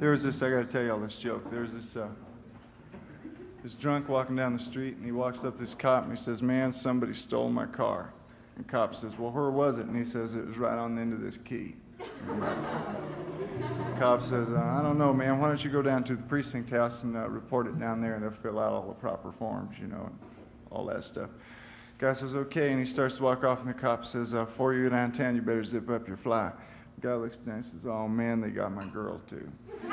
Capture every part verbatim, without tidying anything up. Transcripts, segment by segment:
There was this, I gotta tell y'all this joke. There was this, uh, this drunk walking down the street, and he walks up to this cop and he says, man, somebody stole my car. And the cop says, well, where was it? And he says, it was right on the end of this key. The cop says, uh, I don't know, man, why don't you go down to the precinct house and uh, report it down there, and they'll fill out all the proper forms, you know, and all that stuff. The guy says, okay, and he starts to walk off, and the cop says, uh, before you go downtown, you better zip up your fly. The guy looks down and says, oh man, they got my girl too.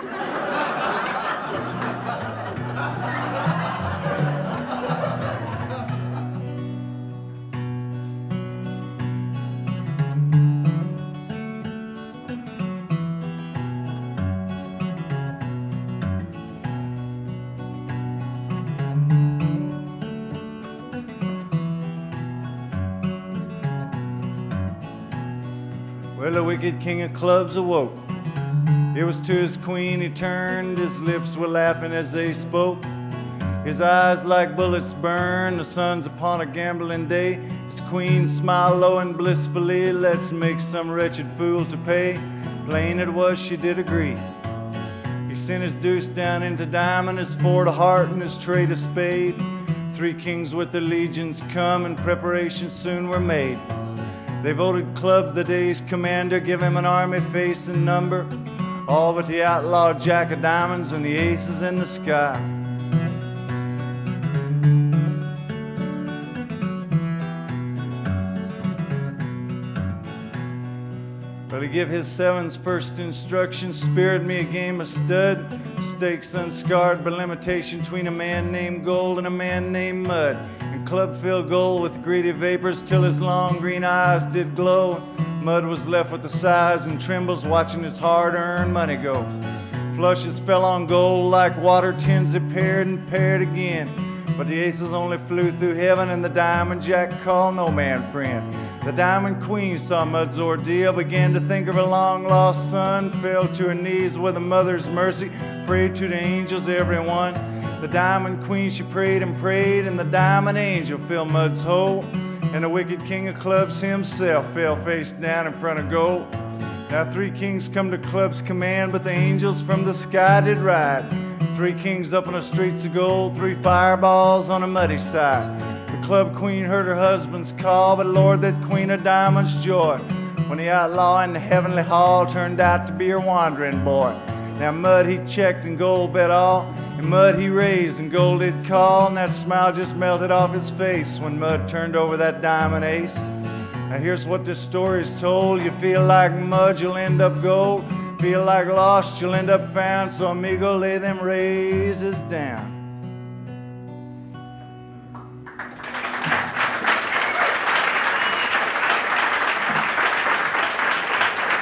Well, the wicked king of clubs awoke. It was to his queen he turned, his lips were laughing as they spoke. His eyes like bullets burn, the sun's upon a gambling day. His queen smiled low and blissfully, let's make some wretched fool to pay. Plain it was, she did agree. He sent his deuce down into diamond, his four to heart and his trade a spade. Three kings with their legions come and preparations soon were made. They voted Club the day's commander, give him an army face and number, all but the outlaw jack of diamonds and the aces in the sky. But he give his sevens first instruction, spared me a game of stud, stakes unscarred by limitation between a man named Gold and a man named Mud. And Club filled Gold with greedy vapors till his long green eyes did glow. Mud was left with the sighs and trembles, watching his hard-earned money go. Flushes fell on Gold like water tins that paired and paired again. But the aces only flew through heaven, and the diamond jack called no man friend. The diamond queen saw Mud's ordeal, began to think of her long-lost son, fell to her knees with a mother's mercy, prayed to the angels, every one. The diamond queen, she prayed and prayed, and the diamond angel filled Mud's hole. And the wicked king of clubs himself fell face down in front of Gold. Now three kings come to Club's command, but the angels from the sky did ride. Three kings up on the streets of Gold, three fireballs on a muddy side. The Club queen heard her husband's call, but Lord, that queen of diamonds joy, when the outlaw in the heavenly hall turned out to be her wandering boy. Now Mud he checked and Gold bet all, and Mud he raised and Gold did call, and that smile just melted off his face when Mud turned over that diamond ace. Now here's what this story's told. You feel like Mud, you'll end up Gold. Feel like lost, you'll end up found. So amigo, lay them raises down.